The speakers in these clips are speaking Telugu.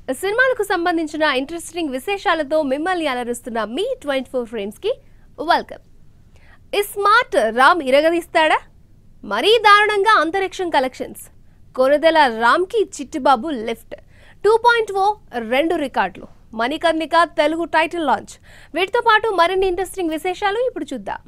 సినిమాలకు సంబంధించిన ఇంట్రెస్టింగ్ విశేషాలతో మిమ్మల్ని అలరిస్తున్న మీ 24 ఫ్రేమ్స్ కి వెల్కమ్. స్మార్ట్ రామ్ ఇరగదీస్తాడా? మరీ దారుణంగా అంతరిక్షం కలెక్షన్స్. కొరదెల రామ్ కి చిట్టిబాబు లిఫ్ట్ 2.0 రెండు రికార్డులు. Manikarnika Telugu title launch. వీటితో పాటు మరిన్ని ఇంట్రెస్టింగ్ విశేషాలు ఇప్పుడు చూద్దాం.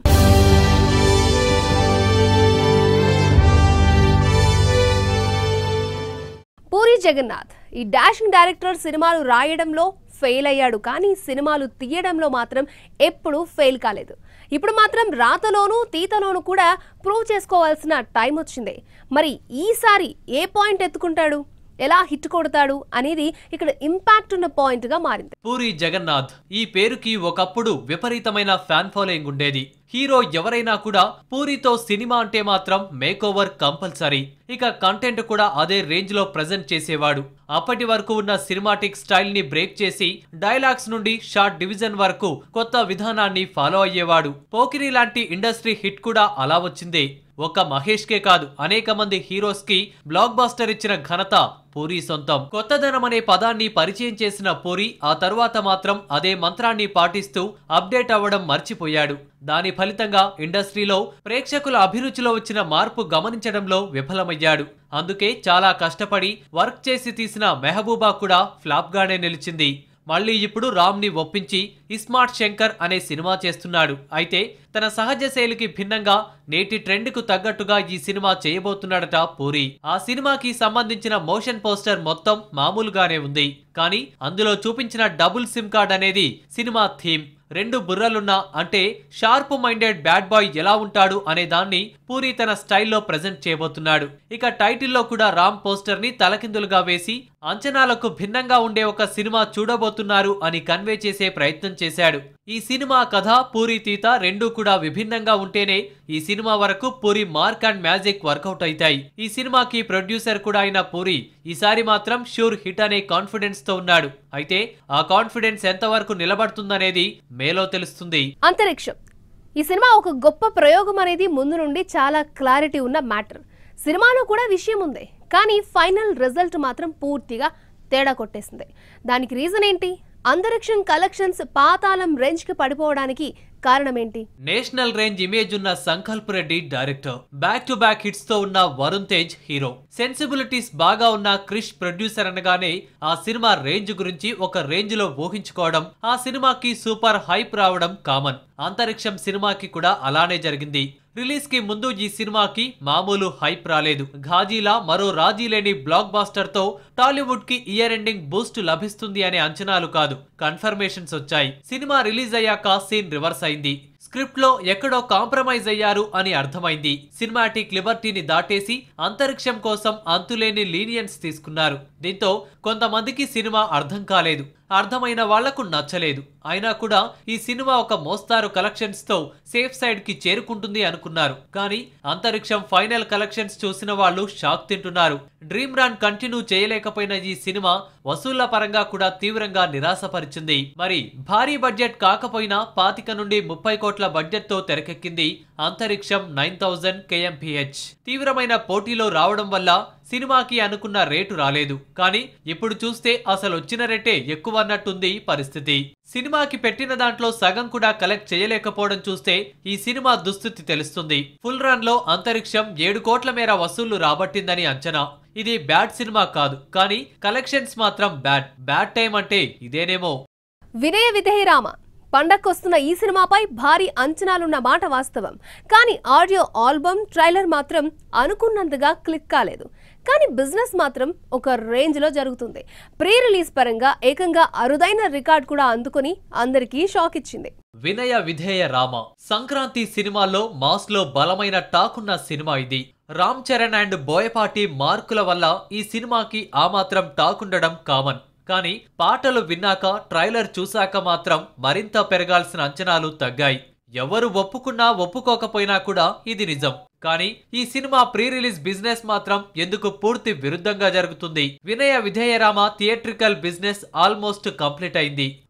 పూరి జగన్నాథ్ ఈ డాషింగ్ డైరెక్టర్ సినిమాలు రాయడంలో ఫెయిల్ అయ్యాడు, కానీ సినిమాలు తీయడంలో మాత్రం ఎప్పుడూ ఫెయిల్ కాలేదు. ఇప్పుడు మాత్రం రాతలోనూ తీతలోనూ కూడా ప్రూవ్ చేసుకోవాల్సిన టైం వచ్చింది. మరి ఈసారి ఏ పాయింట్ ఎత్తుకుంటాడు, ఎలా హిట్ కొడతాడు అనేది ఇక్కడ ఇంపాక్ట్ ఉన్న పాయింట్ గా మారింది. పూరి జగన్నాథ్ ఈ పేరుకి ఒకప్పుడు విపరీతమైన ఫ్యాన్ ఫాలోయింగ్ ఉండేది. హీరో ఎవరైనా కూడా పూరితో సినిమా అంటే మాత్రం మేక్ ఓవర్ కంపల్సరీ. ఇక కంటెంట్ కూడా అదే రేంజ్ లో ప్రెజెంట్ చేసేవాడు. అప్పటి వరకు ఉన్న సినిమాటిక్ స్టైల్ ని బ్రేక్ చేసి డైలాగ్స్ నుండి షార్ట్ డివిజన్ వరకు కొత్త విధానాన్ని ఫాలో అయ్యేవాడు. పోకిరి లాంటి ఇండస్ట్రీ హిట్ కూడా అలా వచ్చిందే. ఒక్క మహేష్ కే కాదు, అనేక మంది హీరోస్ కి బ్లాక్ బాస్టర్ ఇచ్చిన ఘనత పూరి సొంతం. కొత్తదనం అనే పదాన్ని పరిచయం చేసిన పూరి ఆ తరువాత మాత్రం అదే మంత్రాన్ని పాటిస్తూ అప్డేట్ అవ్వడం మర్చిపోయాడు. దాని ఫలితంగా ఇండస్ట్రీలో ప్రేక్షకుల అభిరుచిలో వచ్చిన మార్పు గమనించడంలో విఫలమయ్యాడు. అందుకే చాలా కష్టపడి వర్క్ చేసి తీసిన మెహబూబా కూడా ఫ్లాప్ గానే నిలిచింది. మళ్లీ ఇప్పుడు రామ్ ని ఒప్పించి ఇస్మార్ట్ శంకర్ అనే సినిమా చేస్తున్నాడు. అయితే తన సహజ శైలికి భిన్నంగా నేటి ట్రెండ్ కు తగ్గట్టుగా ఈ సినిమా చేయబోతున్నాడట పూరి. ఆ సినిమాకి సంబంధించిన మోషన్ పోస్టర్ మొత్తం మామూలుగానే ఉంది, కానీ అందులో చూపించిన డబుల్ సిమ్ కార్డ్ అనేది సినిమా థీమ్. రెండు బుర్రలున్న అంటే షార్ప్ మైండెడ్ బ్యాడ్ బాయ్ ఎలా ఉంటాడు అనే దాన్ని పూరి తన స్టైల్లో ప్రెజెంట్ చేయబోతున్నాడు. ఇక టైటిల్లో కూడా రామ్ పోస్టర్ ని తలకిందులుగా వేసి అంచనాలకు భిన్నంగా ఉండే ఒక సినిమా చూడబోతున్నారు అని కన్వే చేసే ప్రయత్నం చేశాడు. ఈ సినిమా కథ, పూరి తీత రెండూ కూడా విభిన్నంగా ఉంటేనే ఈ సినిమా వరకు Puri mark and magic work out అవుతాయి. ఈ సినిమాకి ప్రొడ్యూసర్ కూడా అయిన పూరి ఈసారి మాత్రం షూర్ హిట్ అనే కాన్ఫిడెన్స్ తో ఉన్నాడు. అయితే ఆ కాన్ఫిడెన్స్ ఎంతవరకు నిలబడుతుందనేది మేలో తెలుస్తుంది. అంతరిక్షం ఈ సినిమా ఒక గొప్ప ప్రయోగం అనేది ముందు నుండి చాలా క్లారిటీ ఉన్న మ్యాటర్. సినిమాలో కూడా విషయం ఉంది, కానీ ఫైనల్ రిజల్ట్ మాత్రం పూర్తిగా తేడా కొట్టేసింది. దానికి రీజన్ ఏంటి? అంతరిక్షం కలెక్షన్స్ పాతాళం రేంజ్ కి పడిపోవడానికి కారణం ఏంటి? నేషనల్ రేంజ్ ఇమేజ్ ఉన్న Sankalp Reddy director, back to back hits తో ఉన్న వరుణ్ తేజ్ హీరో, సెన్సిబిలిటీస్ బాగా ఉన్న క్రిష్ ప్రొడ్యూసర్ అనగానే ఆ సినిమా రేంజ్ గురించి ఒక రేంజ్ లో ఊహించుకోవడం, ఆ సినిమాకి సూపర్ హైప్ రావడం కామన్. అంతరిక్షం సినిమాకి కూడా అలానే జరిగింది. రిలీజ్ కి ముందు ఈ సినిమాకి మామూలు హైప్ రాలేదు. ఘాజీలా మరో రాజీ లేని బ్లాక్ బాస్టర్ తో టాలీవుడ్ కి ఇయర్ ఎండింగ్ బూస్ట్ లభిస్తుంది అనే అంచనాలు కాదు, కన్ఫర్మేషన్స్ వచ్చాయి. సినిమా రిలీజ్ అయ్యాక సీన్ రివర్స్ అయింది. స్క్రిప్ట్ లో ఎక్కడో కాంప్రమైజ్ అయ్యారు అని అర్థమైంది. సినిమాటిక్ లిబర్టీని దాటేసి అంతరిక్షం కోసం అంతులేని లీనియన్స్ తీసుకున్నారు. దీంతో కొంతమందికి సినిమా అర్థం కాలేదు, అర్థమైన వాళ్లకు నచ్చలేదు. అయినా కూడా ఈ సినిమా ఒక మోస్తారు కలెక్షన్స్ తో సేఫ్ సైడ్ కి చేరుకుంటుంది అనుకున్నారు. కానీ అంతరిక్షం ఫైనల్ కలెక్షన్స్ చూసిన వాళ్ళు షాక్ తింటున్నారు. డ్రీమ్ రన్ కంటిన్యూ చేయలేకపోయిన ఈ సినిమా వసూళ్ల పరంగా కూడా తీవ్రంగా నిరాశపరిచింది. మరి భారీ బడ్జెట్ కాకపోయినా 25 నుండి 30 కోట్ల బడ్జెట్ తో తెరకెక్కింది అంతరిక్షం 9000 kmph. తీవ్రమైన పోటీలో రావడం వల్ల సినిమాకి అనుకున్న రేటు రాలేదు. కానీ ఇప్పుడు చూస్తే అసలు వచ్చిన రేటే ఎక్కువ అన్నట్టుంది పరిస్థితి. సినిమాకి పెట్టిన దాంట్లో సగం కూడా కలెక్ట్ చేయలేకపోవడం చూస్తే ఈ సినిమా దుస్థితి తెలుస్తుంది. ఫుల్ రన్ లో అంతరిక్షం 7 కోట్ల మేర వసూళ్లు రాబట్టిందని అంచనా. ఇది బ్యాడ్ సినిమా కాదు, కానీ కలెక్షన్స్ మాత్రం బ్యాడ్ టైం అంటే ఇదేనేమో. వినయ విధేయరామ పండక్కొస్తున్న ఈ సినిమాపై భారీ అంచనాలున్న మాట వాస్తవం. కానీ ఆడియో ఆల్బమ్ ట్రైలర్ మాత్రం అనుకున్నంతగా క్లిక్ కాలేదు. కానీ బిజినెస్ మాత్రం ఒక రేంజ్ లో జరుగుతుంది. ప్రీ రిలీజ్ పరంగా ఏకంగా అరుదైన రికార్డ్ కూడా అందుకుని అందరికీ షాక్ ఇచ్చింది. వినయ విధేయ రామ సంక్రాంతి సినిమాల్లో మాస్ లో బలమైన టాక్ ఉన్న సినిమా ఇది. రామ్ చరణ్ అండ్ బోయపాటి మార్కుల వల్ల ఈ సినిమాకి ఆ మాత్రం టాక్ ఉండడం కామన్. కానీ పాటలు విన్నాక, ట్రైలర్ చూశాక మాత్రం మరింత పెరగాల్సిన అంచనాలు తగ్గాయి. ఎవరు ఒప్పుకున్నా ఒప్పుకోకపోయినా కూడా ఇది నిజం. కానీ ఈ సినిమా ప్రీ రిలీజ్ బిజినెస్ మాత్రం ఎందుకు పూర్తి విరుద్ధంగా జరుగుతుంది. Vinaya Vidheya Rama theatrical business almost complete అయింది.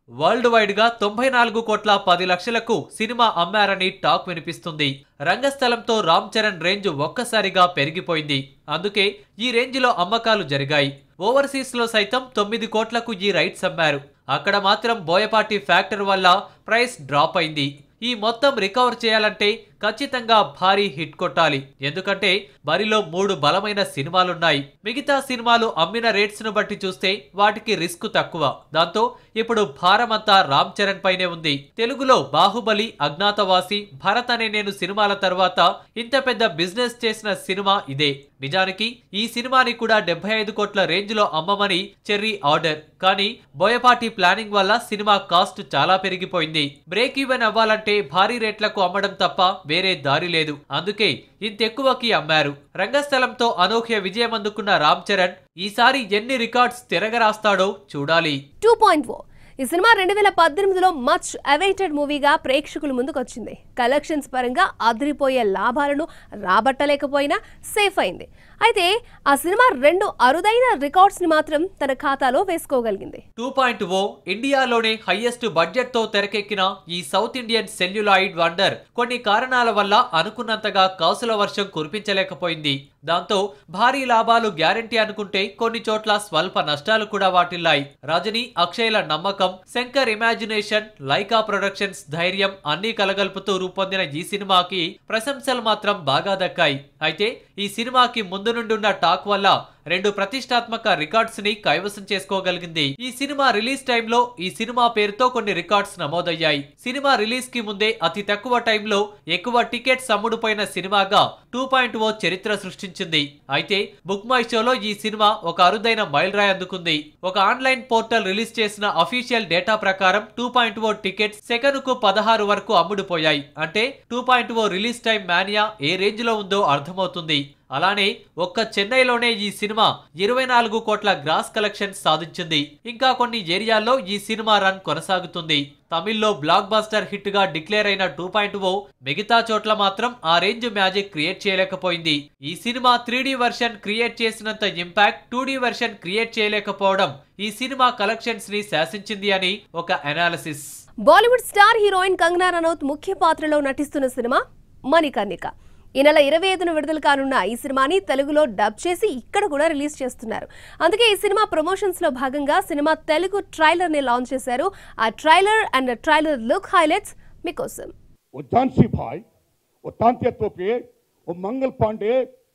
వరల్డ్ వైడ్ గా 94,10,00,000కు సినిమా అమ్మారని టాక్ వినిపిస్తుంది. రంగస్థలంతో రామ్ చరణ్ రేంజ్ ఒక్కసారిగా పెరిగిపోయింది. అందుకే ఈ రేంజ్ లో అమ్మకాలు జరిగాయి. ఓవర్సీస్ లో సైతం 9 కోట్లకు ఈ రైట్స్ అమ్మారు. అక్కడ మాత్రం బోయపాటి ఫ్యాక్టర్ వల్ల ప్రైస్ డ్రాప్ అయింది. ఈ మొత్తం రికవర్ చేయాలంటే ఖచ్చితంగా భారీ హిట్ కొట్టాలి. ఎందుకంటే బరిలో 3 బలమైన సినిమాలున్నాయి. మిగతా సినిమాలు అమ్మిన రేట్స్ ను బట్టి చూస్తే వాటికి రిస్క్ తక్కువ. దాంతో ఇప్పుడు భారమంతా రామ్ చరణ్ పైనే ఉంది. తెలుగులో బాహుబలి, అజ్ఞాతవాసి, భరత్ అనే నేను సినిమాల తర్వాత ఇంత పెద్ద బిజినెస్ చేసిన సినిమా ఇదే. నిజానికి ఈ సినిమాని కూడా 75 కోట్ల రేంజ్ లో అమ్మమని చెర్రీ ఆర్డర్. కానీ బోయపాటి ప్లానింగ్ వల్ల సినిమా కాస్ట్ చాలా పెరిగిపోయింది. బ్రేక్ ఈవెన్ అవ్వాలంటే భారీ రేట్లకు అమ్మడం తప్ప వేరే దారి లేదు. అందుకే ఇంతెక్కువకి అమ్మారు. రంగస్థలంతో అనూహ్య విజయం అందుకున్న రామ్ చరణ్ ఈసారి ఎన్ని రికార్డ్స్ తిరగరాస్తాడో చూడాలి. 2.0 ఈ సినిమా 2018లో మచ్ అవైటెడ్ మూవీగా ప్రేక్షకుల ముందుకు వచ్చింది. కలెక్షన్స్ పరంగా అదిరిపోయే లాభాలను రాబట్టలేకపోయినా సేఫ్ అయింది. అయితే ఆ సినిమా 2 అరుదైన రికార్డ్స్ ని మాత్రం తన ఖాతాలో వేసుకోగలిగింది. 2.0 ఇండియాలోనే హైయెస్ట్ బడ్జెట్ తో తెరకెక్కిన ఈ సౌత్ ఇండియన్ సెల్యులాయిడ్ వండర్ కొన్ని కారణాల వల్ల అనుకున్నంతగా కాసుల వర్షం కురిపించలేకపోయింది. దాంతో భారీ లాభాలు గ్యారంటీ అనుకుంటే కొన్ని చోట్ల స్వల్ప నష్టాలు కూడా వాటిల్లాయి. రజనీ, అక్షయ్ల నమ్మకం, శంకర్ ఇమాజినేషన్, లైకా ప్రొడక్షన్స్ ధైర్యం అన్నీ కలగలుపుతూ రూపొందిన ఈ సినిమాకి ప్రశంసలు మాత్రం బాగా దక్కాయి. అయితే ఈ సినిమాకి ముందు నుండి ఉన్న టాక్ వల్ల 2 ప్రతిష్టాత్మక రికార్డ్స్ ని కైవసం చేసుకోగలిగింది. ఈ సినిమా రిలీజ్ టైంలో ఈ సినిమా పేరుతో కొన్ని రికార్డ్స్ నమోదయ్యాయి. సినిమా రిలీజ్ కి ముందే అతి తక్కువ టైంలో ఎక్కువ టికెట్స్ అమ్ముడుపోయిన సినిమాగా 2.0 చరిత్ర సృష్టించింది. అయితే బుక్ మై షోలో ఈ సినిమా ఒక అరుదైన మైలురాయి అందుకుంది. ఒక ఆన్లైన్ పోర్టల్ రిలీజ్ చేసిన అఫీషియల్ డేటా ప్రకారం 2.0 టికెట్స్ సెకనుకు 16 వరకు అమ్ముడుపోయాయి. అంటే 2.0 రిలీజ్ టైం మానియా ఏ రేంజ్ లో ఉందో అర్థమవుతుంది. అలానే ఒక్క చెన్నైలోనే ఈ సినిమా 24 కోట్ల గ్రాస్ కలెక్షన్ సాధించింది. ఇంకా కొన్ని ఏరియాల్లో ఈ సినిమా రన్ కొనసాగుతుంది. తమిళ్లో బ్లాక్ బస్టర్ హిట్ గా డిక్లేర్ అయిన 2.0 మిగతా చోట్ల మాత్రం ఆ రేంజ్ మ్యాజిక్ క్రియేట్ చేయలేకపోయింది. ఈ సినిమా 3D వెర్షన్ క్రియేట్ చేసినంత ఇంపాక్ట్ 2D వెర్షన్ క్రియేట్ చేయలేకపోవడం ఈ సినిమా కలెక్షన్స్ ని శాసించింది అని ఒక analysis. Bollywood star heroine Kangana Ranaut ముఖ్య పాత్రలో నటిస్తున్న సినిమా మణికర్ణిక. ఈ నెల 25న విడుదల కానున్న ఈ సినిమాని తెలుగులో డబ్ చేసి ఇక్కడ కూడా రిలీజ్ చేస్తున్నారు. అందుకే ఈ సినిమా ప్రమోషన్స్ లో భాగంగా సినిమా తెలుగు ట్రైలర్ ని లాంచ్ చేశారు. ఆ trailer and trailer look highlights మీకోసం. ఓ ఝాన్సీ భాయ్, ఓ తాంత్య తోపే, ఓ మంగల్ పాండే,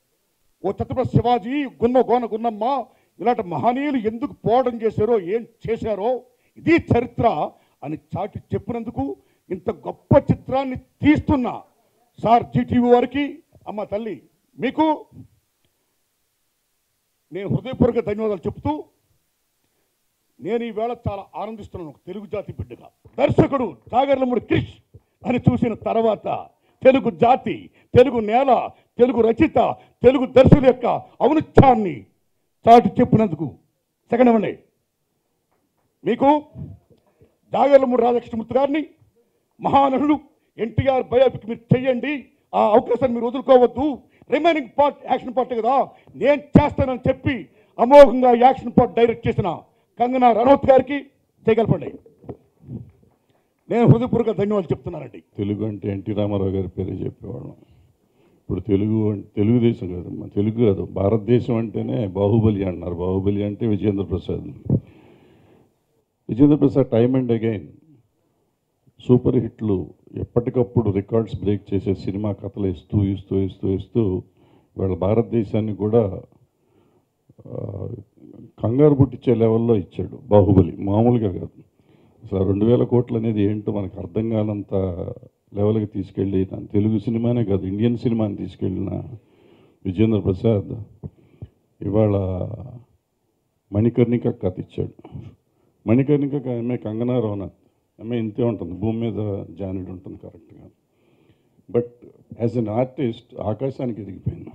ఓ ఛత్రపతి శివాజీ, గున్నమ్మ ఇలాంటి మహనీయులు ఎందుకు పోవడం చేశారో, ఏం చేశారో ఇది చరిత్ర అని చాటి చెప్పినందుకు ఇంత గొప్ప చిత్రాన్ని తీస్తున్నా సార్ జీటీవీ వారికి, అమ్మ తల్లి మీకు నేను హృదయపూర్వక ధన్యవాదాలు చెప్తూ నేను ఈవేళ చాలా ఆనందిస్తున్నాను. తెలుగు జాతి బిడ్డగా దర్శకుడు జాగర్లమూడి క్రిష్ అని చూసిన తర్వాత తెలుగు జాతి, తెలుగు నేల, తెలుగు రచయిత, తెలుగు దర్శకుల యొక్క ఔన్నత్యాన్ని చాటి చెప్పినందుకు సెకండ్ ఇవ్వండి. మీకు జాగర్లమూడి రాధాకృష్ణమూర్తి గారిని మహానటుడు ఎన్టీఆర్ బయోపిక్ మీరు చెయ్యండి, ఆ అవకాశాన్ని మీరు వదులుకోవద్దు. రిమైనింగ్ పార్ట్ యాక్షన్ పార్ట్ కదా, నేను చేస్తానని చెప్పి అమోఘంగా యాక్షన్ పార్ట్ డైరెక్ట్ చేసిన కంగనా రనౌత్ గారికి చేయగలపండి. నేను హృదయపూర్వక ధన్యవాదాలు చెప్తున్నానండి. తెలుగు అంటే ఎన్టీ రామారావు గారి పేరే చెప్పేవాళ్ళం. ఇప్పుడు తెలుగుదేశం కాదు, మన తెలుగు కాదు, భారతదేశం అంటేనే బాహుబలి అన్నారు. బాహుబలి అంటే Vijayendra Prasad time and again super హిట్లు ఎప్పటికప్పుడు రికార్డ్స్ బ్రేక్ చేసే సినిమా కథలు ఇస్తూ వాళ్ళ భారతదేశాన్ని కూడా కంగారు పుట్టించే లెవెల్లో ఇచ్చాడు బాహుబలి. మామూలుగా కాదు, అసలు 2000 కోట్లు అనేది ఏంటో మనకు అర్థం కానంత లెవెల్కి తీసుకెళ్ళి తెలుగు సినిమానే కాదు ఇండియన్ సినిమాని తీసుకెళ్ళిన విజేంద్ర ప్రసాద్ ఇవాళ మణికర్ణిక కథ ఇచ్చాడు. మణికర్ణిక ఆమె కంగనా రనౌత్, ఆమె ఇంతే ఉంటుంది, భూమి మీద జానుడు ఉంటుంది కరెక్ట్గా. బట్ యాజ్ అన్ ఆర్టిస్ట్ ఆకాశానికి ఎదిగిపోయాను.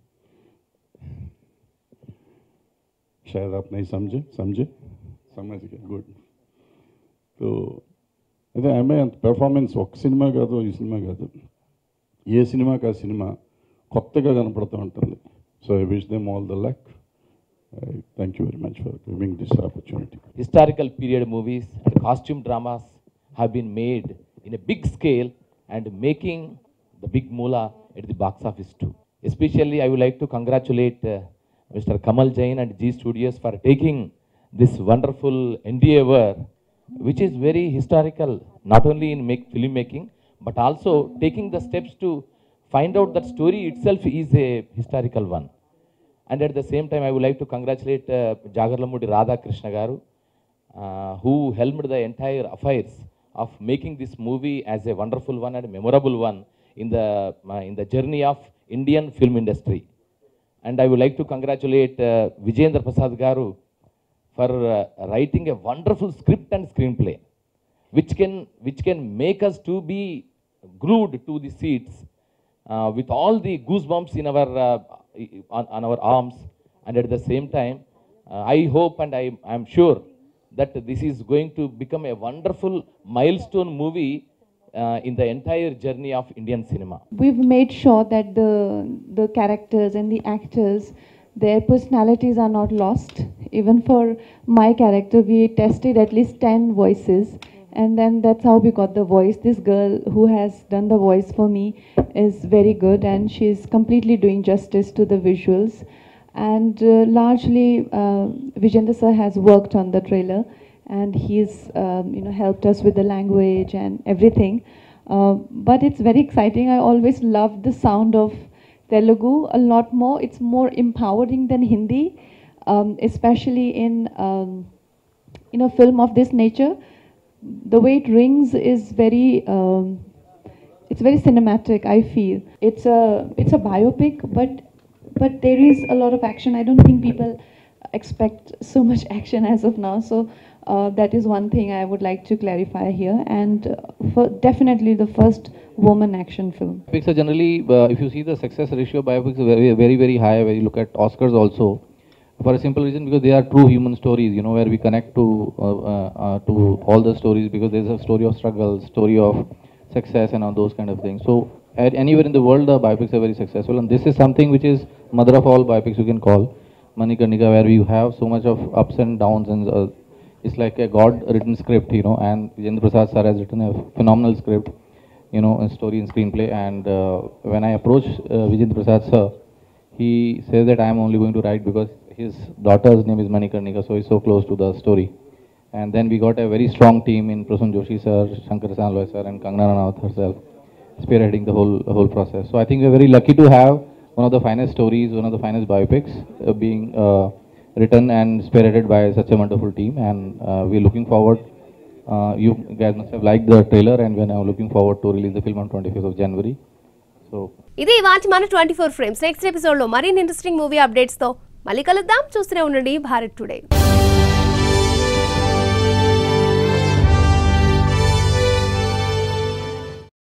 शायद आप नहीं समझे समझ गए, गुड. तो అదే ఆమె అంత పెర్ఫార్మెన్స్ ఒక సినిమా కాదు, ఈ సినిమా కాదు, ఏ సినిమాకి ఆ సినిమా కొత్తగా కనపడుతూ ఉంటుంది. So I wish them all the luck. Thank you very much for giving this opportunity. Historical period movies and costume dramas have been made in a big scale and making the big moolah at the box office too. Especially, I would like to congratulate Mr. Kamal Jain and G Studios for taking this wonderful endeavor, which is very historical, not only in filmmaking, but also taking the steps to find out that story itself is a historical one. And at the same time, I would like to congratulate Jagarlamudi Radha Krishna Garu, who helmed the entire affairs of making this movie as a wonderful one and memorable one in the journey of Indian film industry. And I would like to congratulate Vijayendra Prasad Garu for writing a wonderful script and screenplay, which can make us to be glued to the seats with all the goosebumps in our on our arms. And at the same time, I hope and I am sure that this is going to become a wonderful milestone movie in the entire journey of Indian cinema. We've made sure that the characters and the actors, their personalities are not lost. Even for my character, we tested at least 10 voices, and then that's how we got the voice. This girl who has done the voice for me is very good, and she's completely doing justice to the visuals. And largely, Vijayendra sir has worked on the trailer, and he's helped us with the language and everything. But it's very exciting. I always loved the sound of Telugu a lot more. It's more empowering than Hindi, especially in a film of this nature. The way it rings is it's very cinematic, I feel. It's a biopic, but there is a lot of action. I don't think people expect so much action as of now. So that is one thing I would like to clarify here. And definitely the first woman action film. Biopics are generally, if you see the success ratio, biopics are very, very, very high. When you look at Oscars also, for a simple reason, because they are true human stories, where we connect to all the stories, because there's a story of struggle, story of success and all those kind of things. So anywhere in the world, the biopics are very successful, and this is something which is mother of all biopics, you can call Manikarnika, where we have so much of ups and downs, and it's like a God-written script, and Vijayendra Prasad sir has written a phenomenal script, a story and screenplay. And when I approached Vijayendra Prasad sir, he says that I am only going to write because his daughter's name is Manikarnika, so he's so close to the story. And then we got a very strong team in Prasun Joshi sir, Shankar Sanloy sir, and Kangana Ranaut herself, spearheading the whole process. So I think we're very lucky to have one of the finest stories, one of the finest biopics being written and spearheaded by such a wonderful team. And we're looking forward. You guys must have liked the trailer, and we're now looking forward to release the film on 25th of January. So ఇది ఇవాళ మన 24 ఫ్రేమ్స్. నెక్స్ట్ ఎపిసోడ్ లో మరిన్ని ఇంట్రెస్టింగ్ మూవీ అప్డేట్స్ తో మళ్ళీ కలుద్దాం. చూస్తూనే ఉండండి భారత్ టుడే.